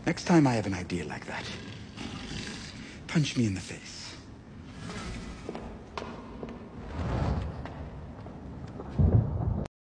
Next time I have an idea like that, punch me in the face.